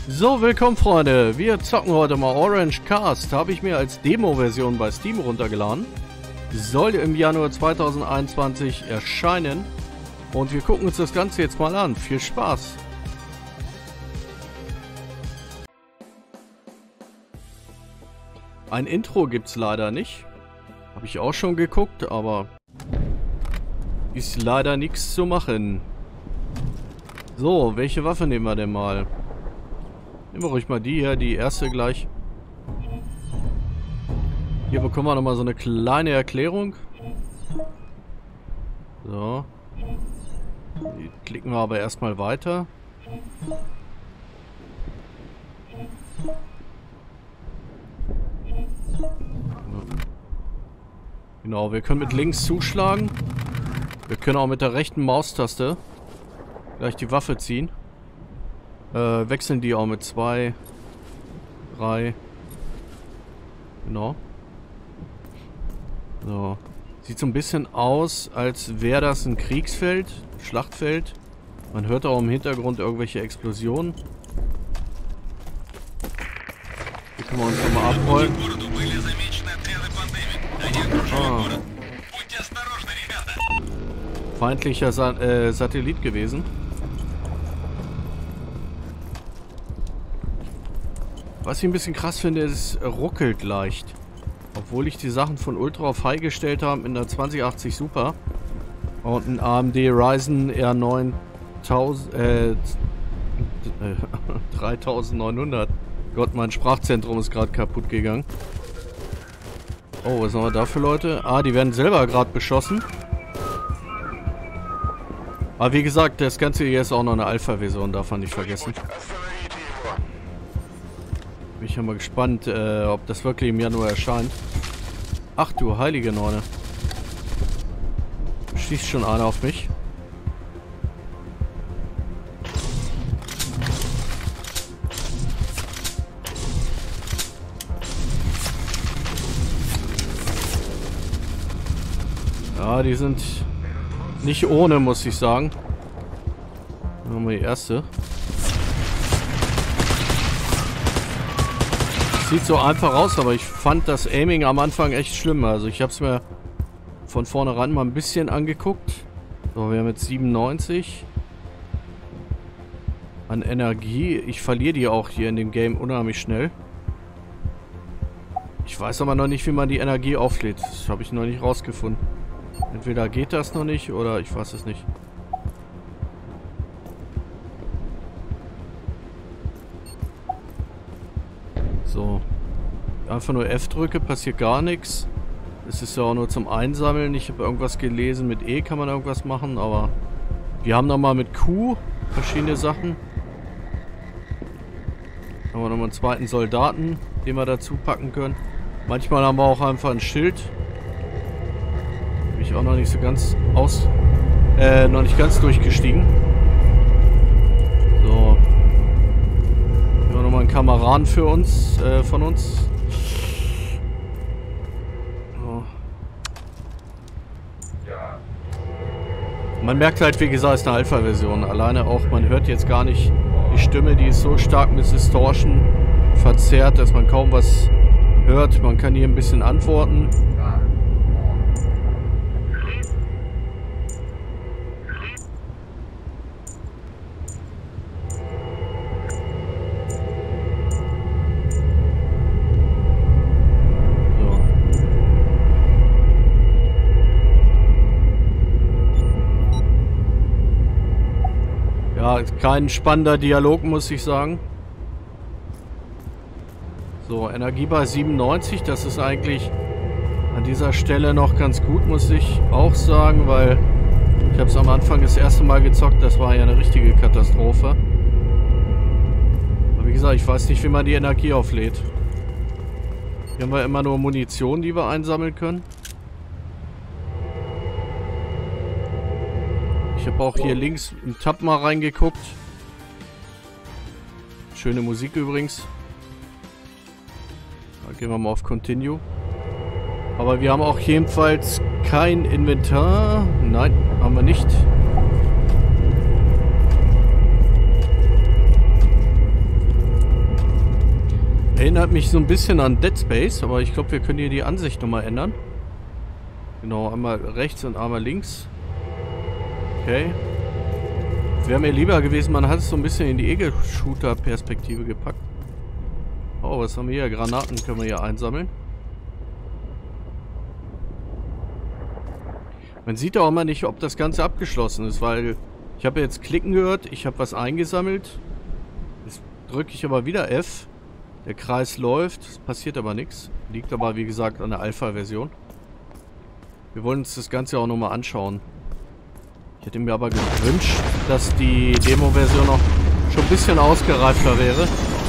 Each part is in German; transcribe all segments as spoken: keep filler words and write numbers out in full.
So, willkommen Freunde. Wir zocken heute mal Orange Cast. Habe ich mir als Demo-Version bei Steam runtergeladen. Soll im Januar zweitausendeinundzwanzig erscheinen. Und wir gucken uns das Ganze jetzt mal an. Viel Spaß. Ein Intro gibt es leider nicht. Habe ich auch schon geguckt, aber ist leider nichts zu machen. So, welche Waffe nehmen wir denn mal? Nehmen wir ruhig mal die hier, die erste gleich. Hier bekommen wir nochmal so eine kleine Erklärung. So. Die klicken wir aber erstmal weiter. Genau, wir können mit links zuschlagen. Wir können auch mit der rechten Maustaste gleich die Waffe ziehen. Äh, wechseln die auch mit zwei, drei. Genau. So. Sieht so ein bisschen aus, als wäre das ein Kriegsfeld, Schlachtfeld. Man hört auch im Hintergrund irgendwelche Explosionen. Hier können wir uns nochmal abrollen. Ah. Feindlicher Sa äh, Satellit gewesen. Was ich ein bisschen krass finde, ist, es ruckelt leicht. Obwohl ich die Sachen von Ultra auf High gestellt habe in der zwanzig achtzig Super. Und ein A M D Ryzen R neun äh, dreitausendneunhundert. Gott, mein Sprachzentrum ist gerade kaputt gegangen. Oh, was haben wir da für Leute? Ah, die werden selber gerade beschossen. Aber wie gesagt, das Ganze hier ist auch noch eine Alpha-Version, darf man nicht vergessen. Bin ich ja mal gespannt, äh, ob das wirklich im Januar erscheint. Ach du heilige Neune. Schießt schon einer auf mich. Ja, die sind nicht ohne, muss ich sagen. Dann haben wir die erste. Sieht so einfach aus, aber ich fand das Aiming am Anfang echt schlimm. Also ich habe es mir von vornherein mal ein bisschen angeguckt. So, wir haben jetzt siebenundneunzig an Energie. Ich verliere die auch hier in dem Game unheimlich schnell. Ich weiß aber noch nicht, wie man die Energie auflädt. Das habe ich noch nicht rausgefunden. Entweder geht das noch nicht oder ich weiß es nicht. So. Einfach nur F drücke, passiert gar nichts. Es ist ja auch nur zum Einsammeln. Ich habe irgendwas gelesen, mit E kann man irgendwas machen, aber wir haben nochmal mit Q verschiedene Sachen. Haben wir nochmal einen zweiten Soldaten, den wir dazu packen können. Manchmal haben wir auch einfach ein Schild. Bin ich auch noch nicht so ganz aus... Äh, noch nicht ganz durchgestiegen. So. Hier haben wir nochmal einen Kameraden für uns, äh, von uns. So. Man merkt halt, wie gesagt, es ist eine Alpha-Version. Alleine auch, man hört jetzt gar nicht die Stimme, die ist so stark mit Distortion verzerrt, dass man kaum was hört. Man kann hier ein bisschen antworten. Ja, kein spannender Dialog, muss ich sagen. So, Energie bei siebenundneunzig, das ist eigentlich an dieser Stelle noch ganz gut, muss ich auch sagen, weil ich habe es am Anfang das erste Mal gezockt, das war ja eine richtige Katastrophe. Aber wie gesagt, ich weiß nicht, wie man die Energie auflädt. Hier haben wir immer nur Munition, die wir einsammeln können. Ich habe auch hier links im Tab mal reingeguckt. Schöne Musik übrigens. Da gehen wir mal auf Continue. Aber wir haben auch jedenfalls kein Inventar. Nein, haben wir nicht. Erinnert mich so ein bisschen an Dead Space, aber ich glaube, wir können hier die Ansicht nochmal ändern. Genau, einmal rechts und einmal links. Okay. Wäre mir lieber gewesen, man hat es so ein bisschen in die Ego-Shooter-Perspektive gepackt. Oh, was haben wir hier? Granaten können wir hier einsammeln. Man sieht auch immer nicht, ob das Ganze abgeschlossen ist, weil ich habe jetzt Klicken gehört, ich habe was eingesammelt. Jetzt drücke ich aber wieder F. Der Kreis läuft, es passiert aber nichts. Liegt aber, wie gesagt, an der Alpha-Version. Wir wollen uns das Ganze auch nochmal anschauen. Ich hätte mir aber gewünscht, dass die Demo-Version noch schon ein bisschen ausgereifter wäre.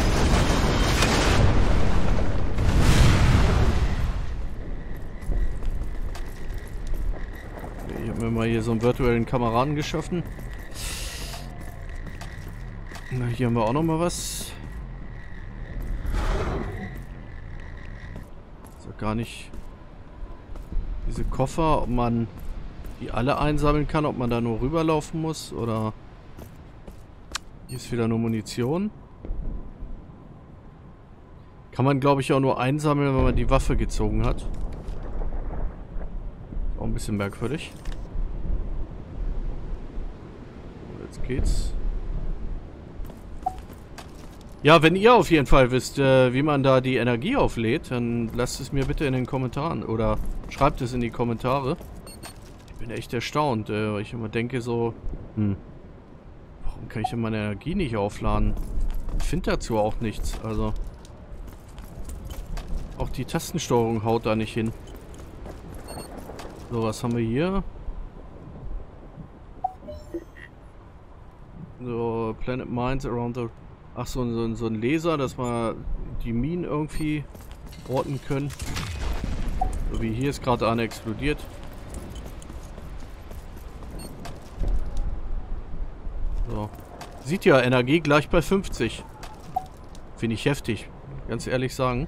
Ich habe mir mal hier so einen virtuellen Kameraden geschaffen. Na, hier haben wir auch nochmal was. Gar nicht diese Koffer, ob man die alle einsammeln kann, ob man da nur rüberlaufen muss oder hier ist wieder nur Munition. Kann man, glaube ich, auch nur einsammeln, wenn man die Waffe gezogen hat. Auch ein bisschen merkwürdig. So, jetzt geht's. Ja, wenn ihr auf jeden Fall wisst, äh, wie man da die Energie auflädt, dann lasst es mir bitte in den Kommentaren oder schreibt es in die Kommentare. Ich bin echt erstaunt, äh, weil ich immer denke so, hm, warum kann ich denn meine Energie nicht aufladen? Ich finde dazu auch nichts, also auch die Tastensteuerung haut da nicht hin. So, was haben wir hier? So, Planet Mines around the... Ach, so, so, so ein Laser, dass wir die Minen irgendwie orten können. So wie hier ist gerade eine explodiert. So. Sieht ja, Energie gleich bei fünfzig. Finde ich heftig. Ganz ehrlich sagen.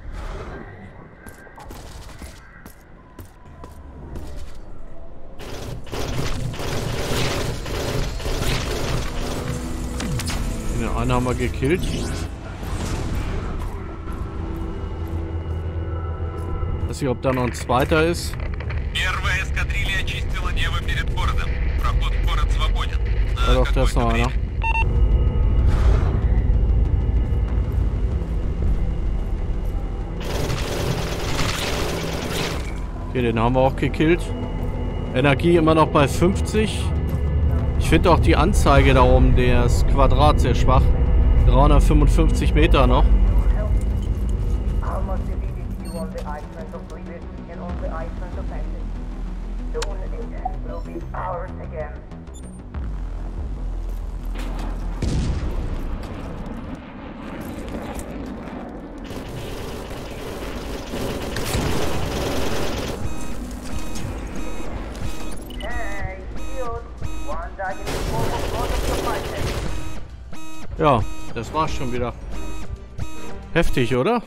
Den einen haben wir gekillt. Weiß nicht, ob da noch ein zweiter ist. Ja, doch, da ist noch einer. Okay, den haben wir auch gekillt. Energie immer noch bei fünfzig. Ich finde auch die Anzeige da oben, das Quadrat, sehr schwach. dreihundertfünfundfünfzig Meter noch. Ja, das war's schon wieder. Heftig, oder?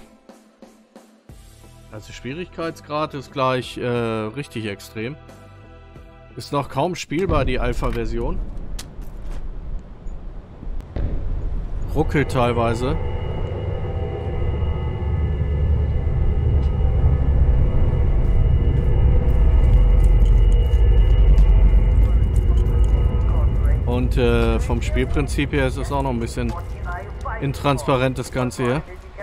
Also Schwierigkeitsgrad ist gleich äh, richtig extrem. Ist noch kaum spielbar, die Alpha-Version. Ruckelt teilweise. Und äh, vom Spielprinzip her ist es auch noch ein bisschen intransparent, das Ganze hier.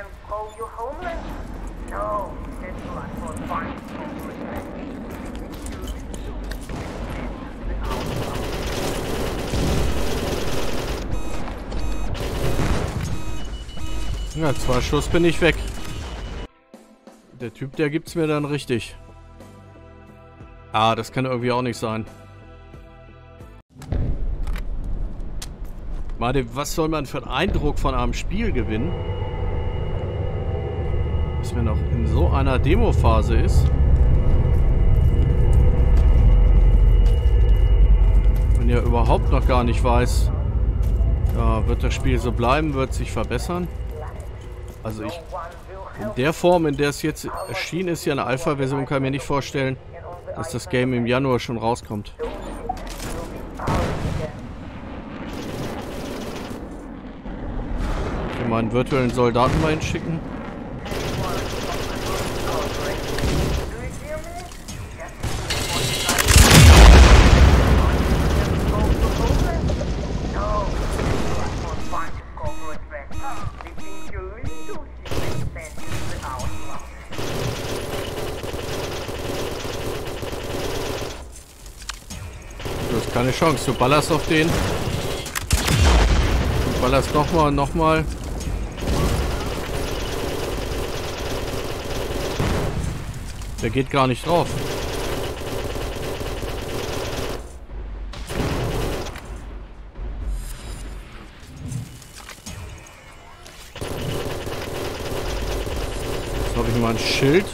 Ja, zwei Schuss bin ich weg. Der Typ, der gibt's mir dann richtig. Ah, das kann irgendwie auch nicht sein. Warte, was soll man für einen Eindruck von einem Spiel gewinnen? Dass man noch in so einer Demo-Phase ist. Man ja überhaupt noch gar nicht weiß, ja, wird das Spiel so bleiben, wird sich verbessern. Also ich, in der Form, in der es jetzt erschienen ist, hier eine Alpha-Version, kann ich mir nicht vorstellen, dass das Game im Januar schon rauskommt. Mal einen virtuellen Soldaten mal hinschicken. Keine Chance. Du ballerst auf den. Du ballerst nochmal und nochmal. Der geht gar nicht drauf. Jetzt habe ich mal ein Schild.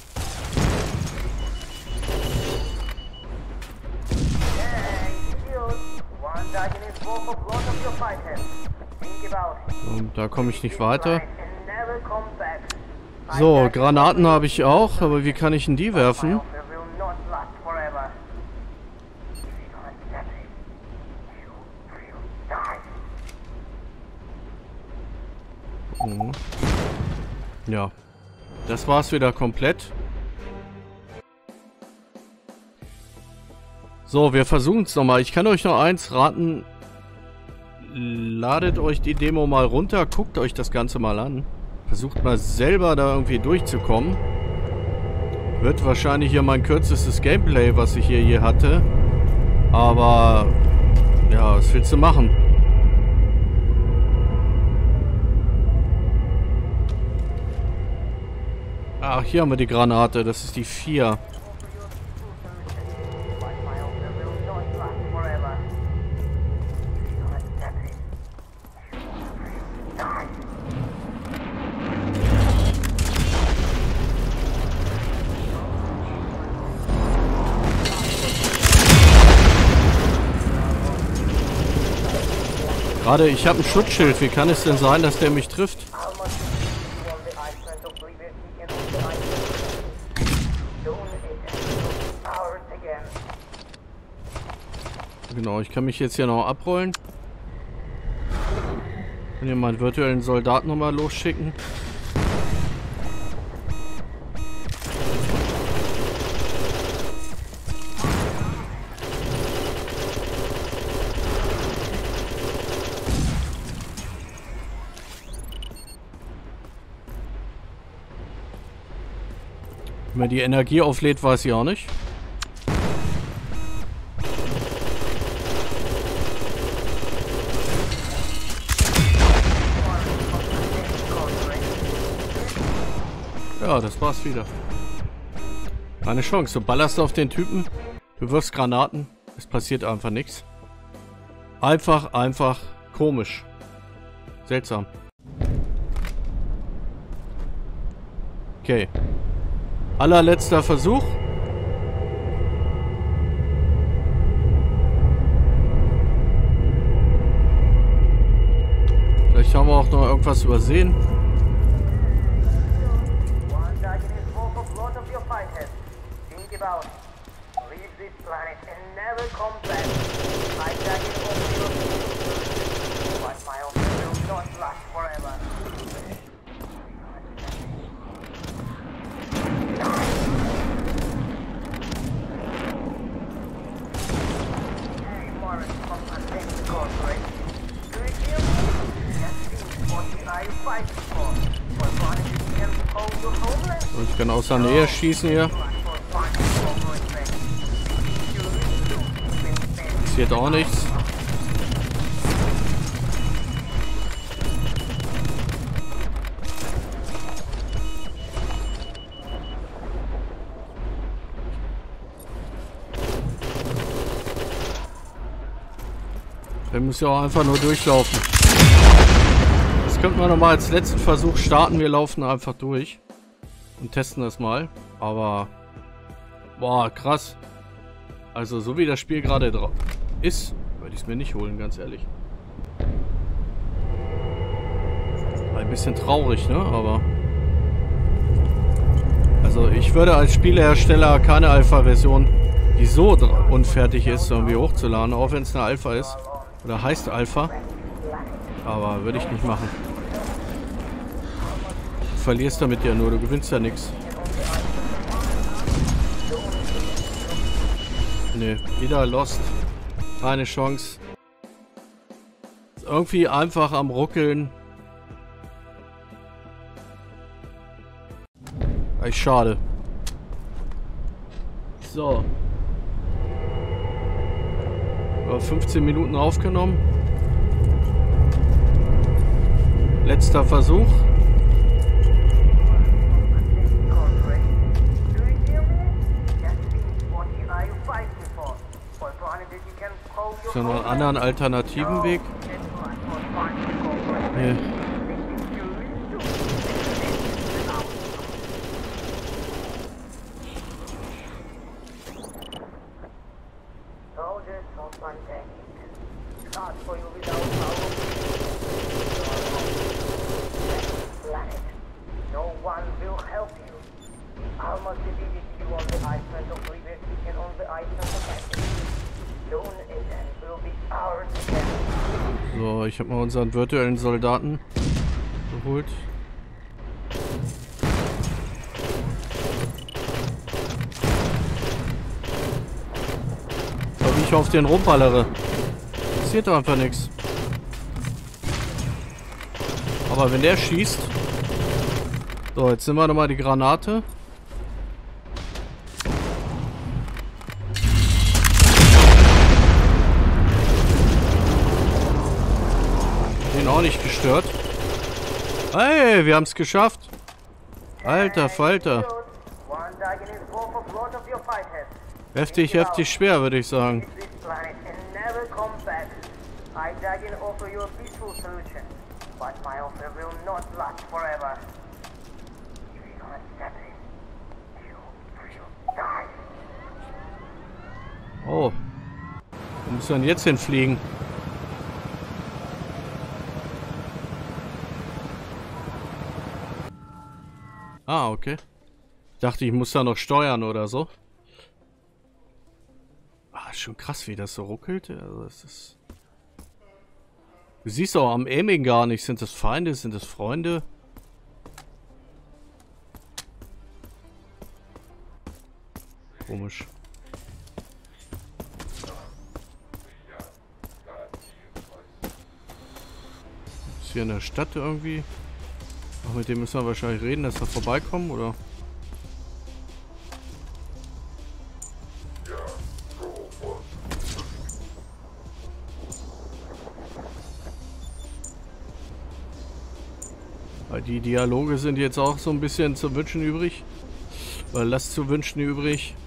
Und da komme ich nicht weiter. So, Granaten habe ich auch, aber wie kann ich denn die werfen? Mhm. Ja, das war's wieder komplett. So, wir versuchen es nochmal. Ich kann euch noch eins raten. Ladet euch die Demo mal runter, guckt euch das Ganze mal an. Versucht mal selber da irgendwie durchzukommen. Wird wahrscheinlich hier mein kürzestes Gameplay, was ich hier je hatte. Aber, ja, was willst du machen? Ach, hier haben wir die Granate, das ist die vier. Gerade, ich habe ein Schutzschild. Wie kann es denn sein, dass der mich trifft? Genau, ich kann mich jetzt hier noch abrollen. Kann hier meinen virtuellen Soldaten nochmal losschicken. Wenn man die Energie auflädt, weiß ich auch nicht. Ja, das war's wieder. Keine Chance. Du ballerst auf den Typen, du wirfst Granaten, es passiert einfach nichts. Einfach, einfach komisch. Seltsam. Okay. Allerletzter Versuch. Vielleicht haben wir auch noch irgendwas übersehen. Und ich kann aus der Nähe schießen hier. Passiert auch nichts. Der muss ja auch einfach nur durchlaufen. Das könnten wir nochmal als letzten Versuch starten. Wir laufen einfach durch und testen das mal. Aber, boah, krass. Also so wie das Spiel gerade drauf ist, würde ich es mir nicht holen, ganz ehrlich. Ein bisschen traurig, ne? Aber also ich würde als Spielehersteller keine Alpha-Version, die so unfertig ist, irgendwie hochzuladen, auch wenn es eine Alpha ist. Oder heißt Alpha. Aber würde ich nicht machen. Du verlierst damit ja nur, du gewinnst ja nichts. Ne, wieder Lost. Keine Chance. Ist irgendwie einfach am Ruckeln. Echt schade. Über fünfzehn Minuten aufgenommen. Letzter Versuch. Ist da noch einen anderen alternativen Weg? Nee. So, ich habe mal unseren virtuellen Soldaten geholt. Aber wie ich auf den rumballere. Passiert doch einfach nichts. Aber wenn der schießt... So, jetzt nehmen wir nochmal die Granate. Den auch nicht gestört. Hey, wir haben es geschafft. Alter Falter. Heftig, heftig schwer, würde ich sagen. Oh. Wo muss denn jetzt hinfliegen? Ah, okay. Ich dachte, ich muss da noch steuern oder so. Ah, schon krass, wie das so ruckelt. Also, es ist... Du siehst auch am Aiming gar nicht. Sind das Feinde? Sind das Freunde? Komisch. Ist hier in der Stadt irgendwie? Ach, mit dem müssen wir wahrscheinlich reden, dass wir vorbeikommen, oder? Weil die Dialoge sind jetzt auch so ein bisschen zu wünschen übrig. Weil das zu wünschen übrig.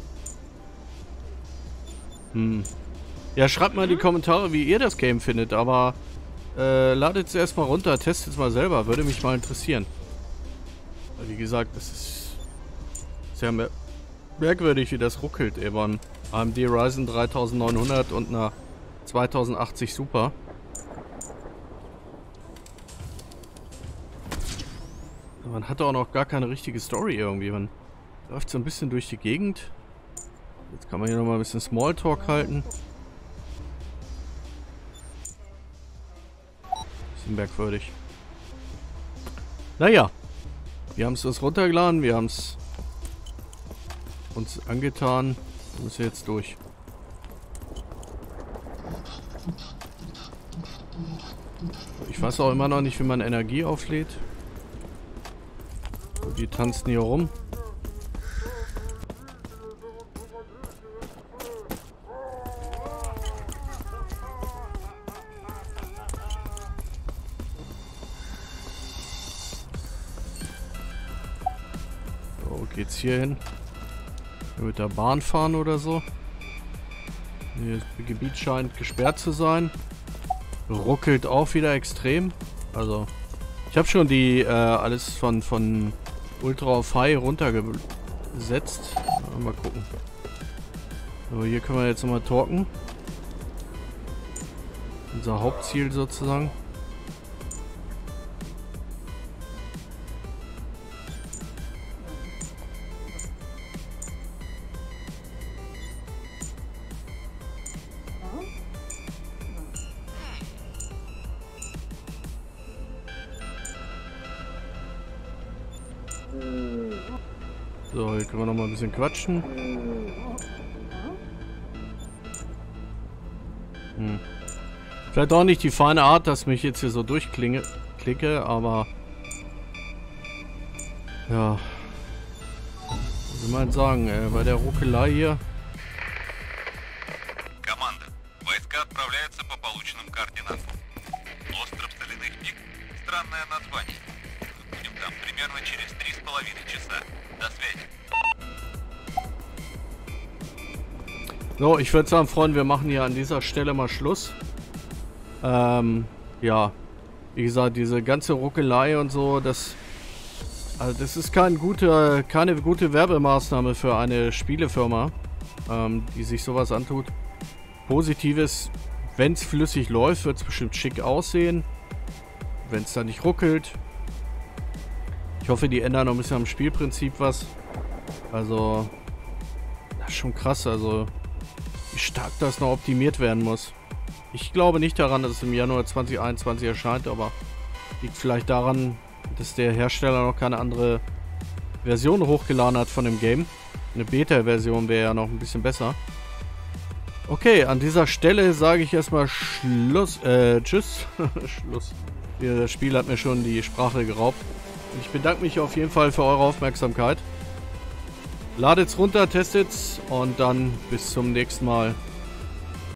Hm. Ja, schreibt mal in die Kommentare, wie ihr das Game findet, aber äh, ladet es erstmal runter, testet es mal selber, würde mich mal interessieren. Weil wie gesagt, das ist sehr mer merkwürdig, wie das ruckelt, eben an A M D Ryzen dreitausendneunhundert und einer zweitausendachtzig Super. Man hat auch noch gar keine richtige Story irgendwie, man läuft so ein bisschen durch die Gegend. Jetzt kann man hier nochmal ein bisschen Smalltalk halten. Bisschen merkwürdig. Naja. Wir haben es uns runtergeladen. Wir haben es uns angetan. Wir müssen jetzt durch. Ich weiß auch immer noch nicht, wie man Energie auflädt. Die tanzen hier rum. Geht's hier hin? Mit der Bahn fahren oder so? Das Gebiet scheint gesperrt zu sein. Ruckelt auch wieder extrem. Also, ich habe schon die äh, alles von von Ultra auf High runtergesetzt. Mal gucken. So, hier können wir jetzt nochmal talken. Unser Hauptziel sozusagen. So, hier können wir noch mal ein bisschen quatschen. Hm. Vielleicht auch nicht die feine Art, dass mich jetzt hier so durchklinge, klicke, aber ja, was soll man sagen, äh, bei der Ruckelei hier. Команда, вы странное название. Будем там примерно через три с половиной часа. До связи. So, ich würde sagen, Freunde, wir machen hier an dieser Stelle mal Schluss. Ähm, ja. Wie gesagt, diese ganze Ruckelei und so, das... Also das ist kein guter, keine gute Werbemaßnahme für eine Spielefirma, ähm, die sich sowas antut. Positives, wenn es flüssig läuft, wird es bestimmt schick aussehen. Wenn es da nicht ruckelt. Ich hoffe, die ändern noch ein bisschen am Spielprinzip was. Also, das ist schon krass, also wie stark das noch optimiert werden muss. Ich glaube nicht daran, dass es im Januar zwanzig einundzwanzig erscheint, aber liegt vielleicht daran, dass der Hersteller noch keine andere Version hochgeladen hat von dem Game. Eine Beta-Version wäre ja noch ein bisschen besser. Okay, an dieser Stelle sage ich erstmal Schluss, äh, tschüss. Schluss. Das Spiel hat mir schon die Sprache geraubt. Und ich bedanke mich auf jeden Fall für eure Aufmerksamkeit. Ladet's runter, testet's und dann bis zum nächsten Mal.